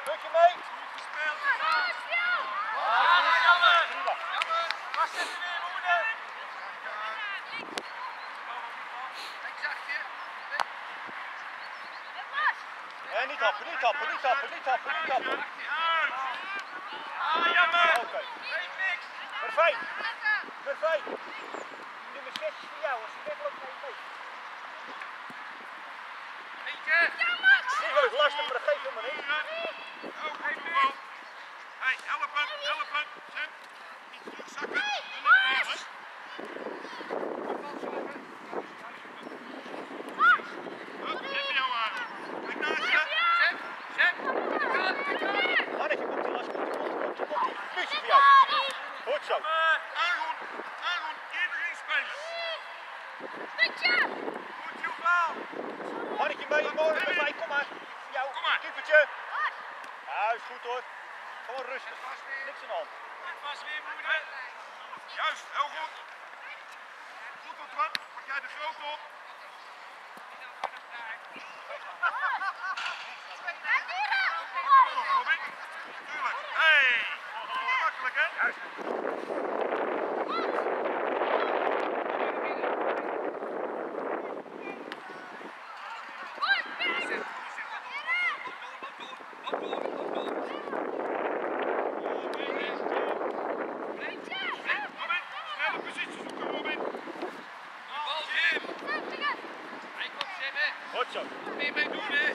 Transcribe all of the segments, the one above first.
Putje mee. Goed gespeeld. Jammer. Was het weer, moeder? En niet happen, niet happen, niet happen, niet happen, niet happen. Ah, jammer. Oké. Geen niks. Perfect. Perfect. Nummer 6 is voor jou, als je wegloopt naar je mee. Eentje. Serieus, lastig, maar dat geeft helemaal niks. Oh, geen bal. Hey, helpen, helpen. Sam, iets terugzakken. Mannetje, komt die last, komt die. Puntje voor jou. Goed zo. Aaron, iedereen spelen. Goed, Juval. Mannetje mee, mooi, perfect, kom maar. Voor jou, Kom maar. keepertje. Ja, is goed hoor. Gewoon rustig. Niks aan de hand. Het was weer moeder. Juist, heel goed. Goed op, man. Pak jij de groot op. Robin. Tuurlijk. Hey. Makkelijk, hè? Juist. Robin, snelle positie zoeken, Robin. Bal, Jim. Hij komt, Jim, hè. Goed zo. Meer mee doen, hè.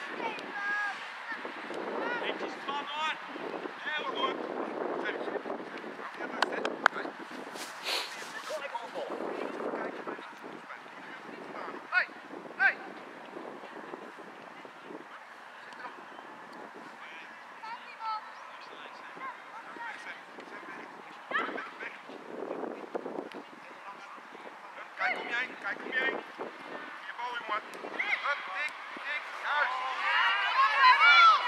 Netjes, man, hoor. Heel goed. Zeg, hou je rust, hè. Gewoon lekker voetbal. Hey, hey. Kijk om je heen, kijk om je heen. Je bal, jongen. Hup, tik, juist.